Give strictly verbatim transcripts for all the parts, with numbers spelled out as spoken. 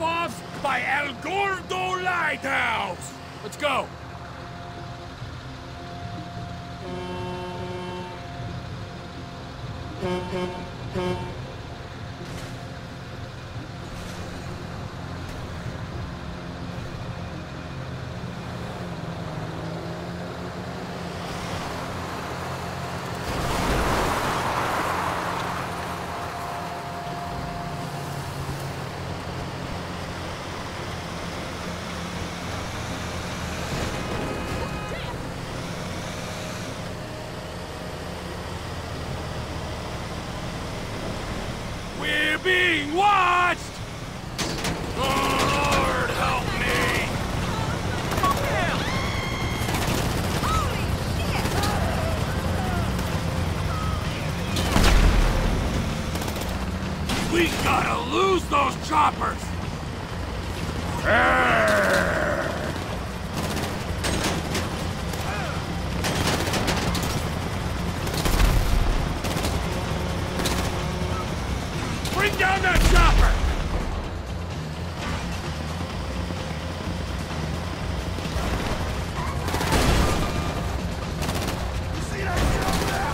tip-offs by El Gordo Lighthouse. Let's go. We're being watched! Oh, Lord, help me! Oh, hell! Holy shit! We gotta lose those choppers! Arrgh. Bring down that chopper! You see that shit over there?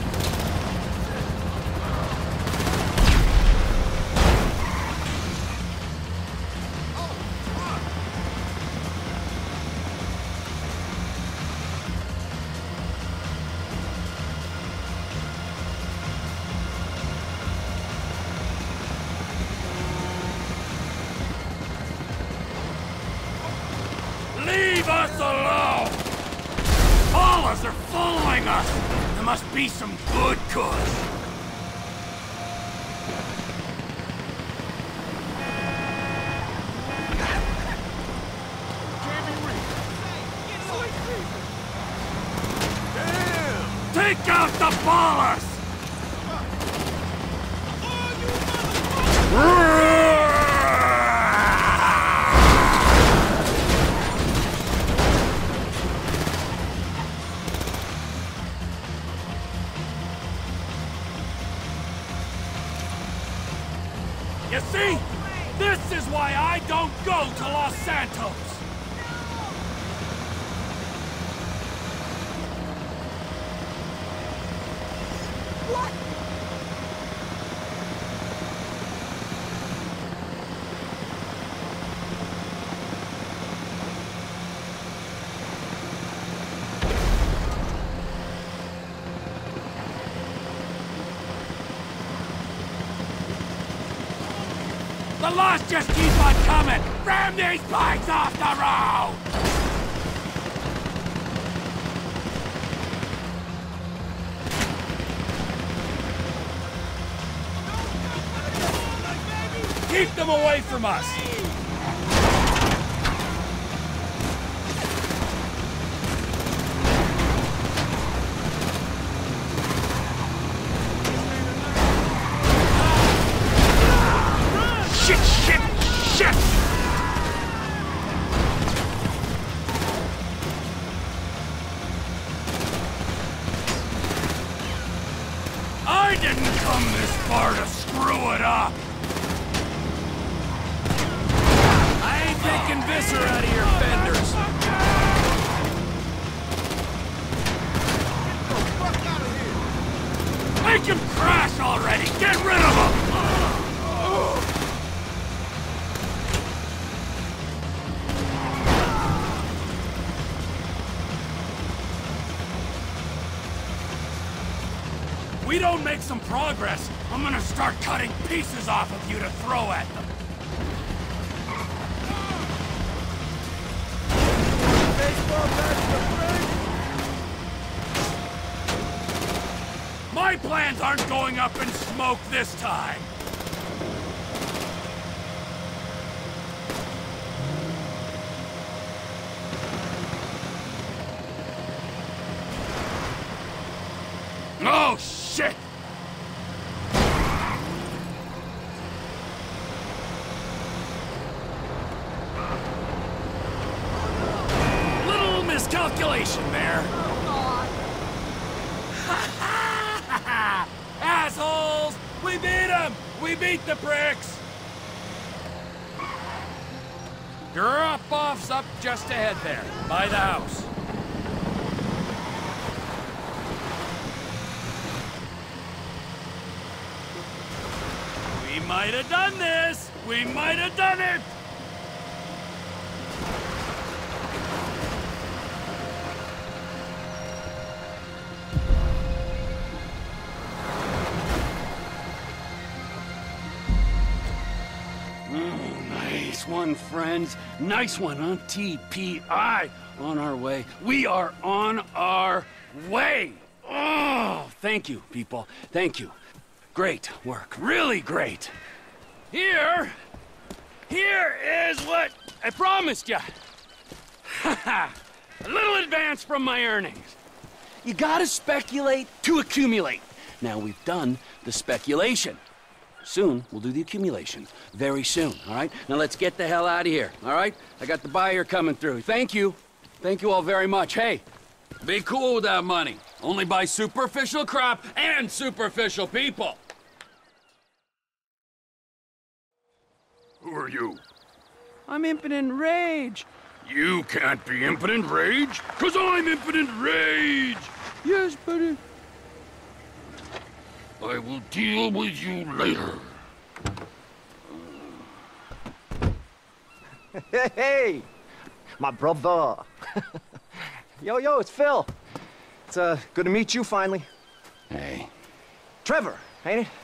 Leave us alone! Ballas are following us! There must be some good cause. Take out the Ballas! You see? This is why I don't go to Los Santos! What? The lost just keep on coming! Ram these bikes off the road! Keep them away from us! Shit, shit, shit! I didn't come this far to screw it up! I ain't taking Visser out of your fenders! Make him crash already! Get rid of him! We don't make some progress, I'm gonna start cutting pieces off of you to throw at them. My plans aren't going up in smoke this time. Oh, shit! Little miscalculation there. Assholes! We beat them! We beat the pricks! Drop-off's up just ahead there, by the house. We might have done this! We might have done it! Nice one, friends. Nice one on T P I. On our way. We are on our way. Oh, thank you, people. Thank you. Great work. Really great. Here, here is what I promised you. A little advance from my earnings. You gotta speculate to accumulate. Now we've done the speculation. Soon, we'll do the accumulation. Very soon, all right? Now let's get the hell out of here, all right? I got the buyer coming through. Thank you. Thank you all very much. Hey, be cool with that money. Only buy superficial crap and superficial people. Who are you? I'm Impotent Rage. You can't be Impotent Rage, cause I'm Impotent Rage! Yes, buddy. I will deal with you later. Hey, hey, my brother. Yo, yo, it's Phil. It's uh, good to meet you finally. Hey. Trevor, ain't it?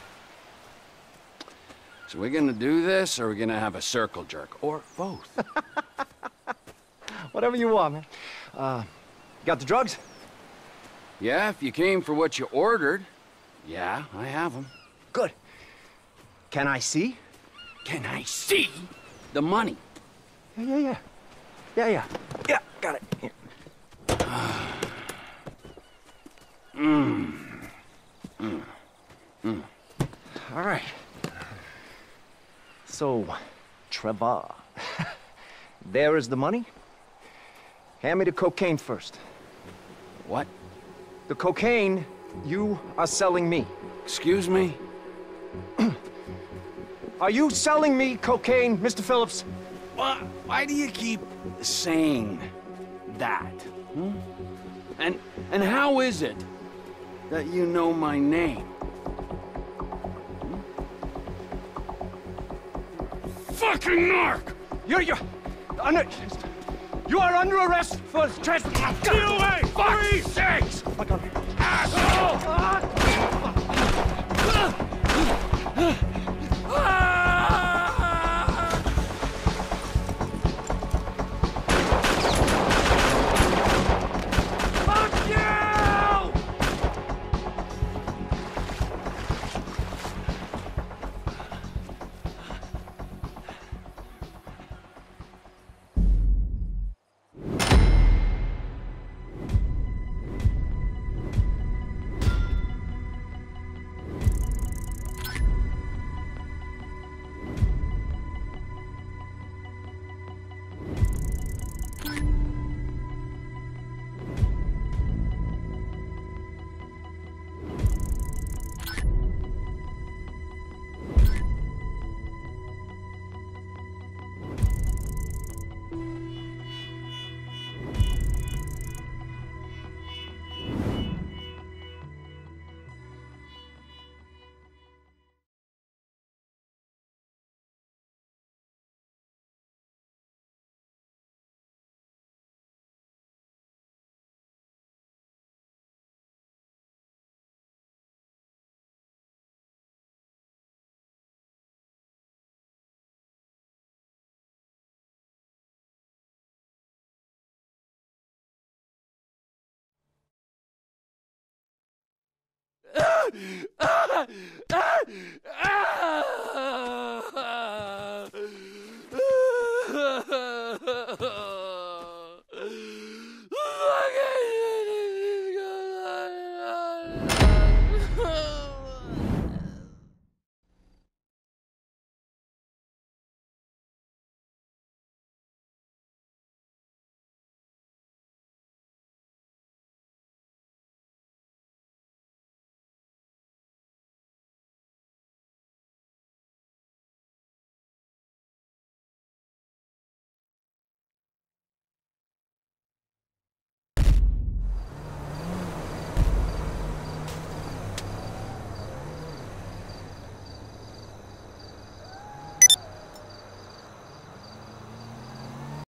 So we're gonna do this, or we're gonna have a circle jerk, or both? Whatever you want, man. Uh, got the drugs? Yeah, if you came for what you ordered. Yeah, I have them. Good. Can I see? Can I see the money? Yeah, yeah, yeah. Yeah, yeah. Yeah, got it. Here. Mmm. Mm. Mm. All right. So, Trevor, there is the money. Hand me the cocaine first. What? The cocaine you are selling me. Excuse me? Are you selling me cocaine, Mister Phillips? Why, why do you keep saying that? Hmm? And, and how is it that you know my name? Hmm? Fucking narc! You're, you're, under, you are under arrest for trespassing. Get away! Fuck's sakes! Oh my God. Asshole! Fuck you! Ah!